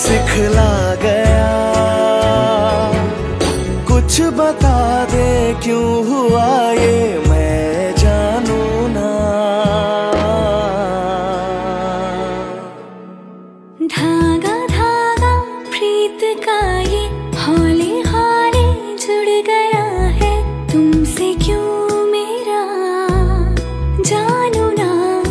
सिखला गया। कुछ बता दे क्यों हुआ ये, मैं जानू ना। धागा धागा प्रीत का ये हौले हौले जुड़ गया है तुमसे, क्यों मेरा जानू ना।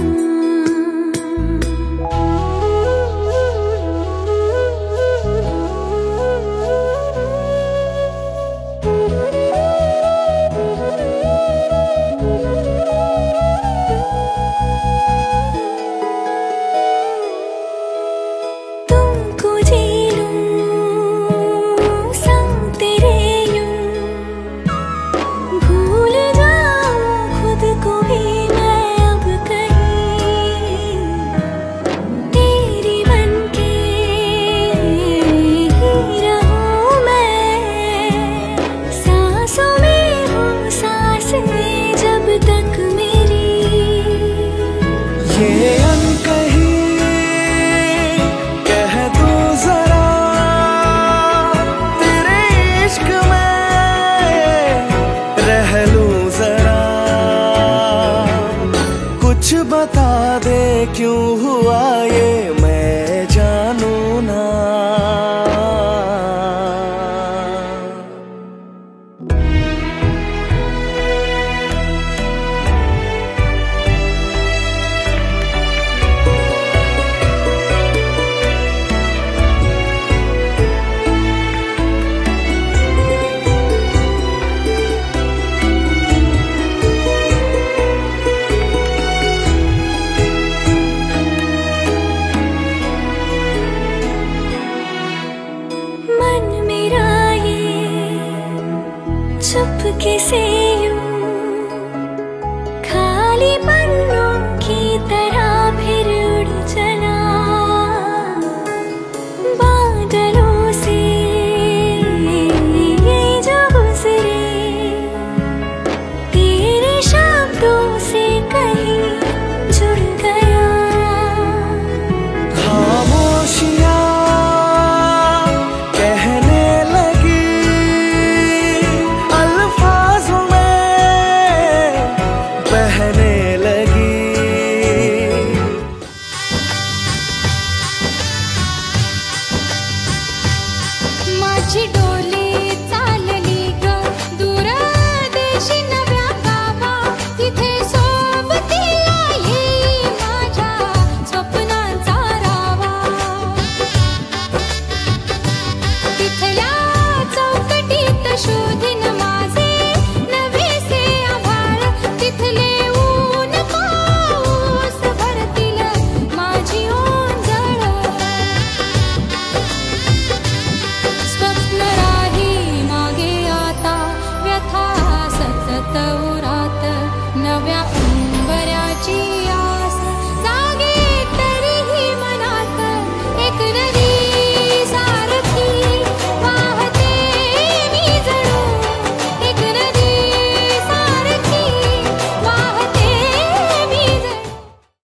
ये अनकही कह दूं जरा, तेरे इश्क में रह लूं जरा। कुछ बता दे क्यों हुआ ये, मैं जानू ना। चुपके से यूं खाली पन्नों की तरह फिर उड़ चला, बादलों से ये जो गुजरे तेरे शब्दों से कहीं जुड़ गया। खामोशियाँ कहने लगी, अल्फाजों में बहने लगी। माझी